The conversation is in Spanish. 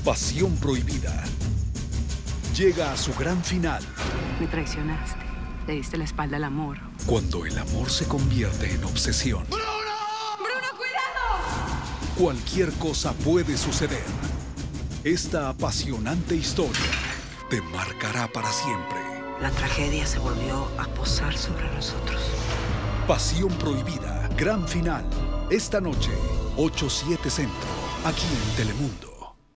Pasión Prohibida llega a su gran final. Me traicionaste. Le diste la espalda al amor. Cuando el amor se convierte en obsesión. ¡Bruno! ¡Bruno, cuidado! Cualquier cosa puede suceder. Esta apasionante historia te marcará para siempre. La tragedia se volvió a posar sobre nosotros. Pasión Prohibida, gran final. Esta noche, 8/7 Centro, aquí en Telemundo.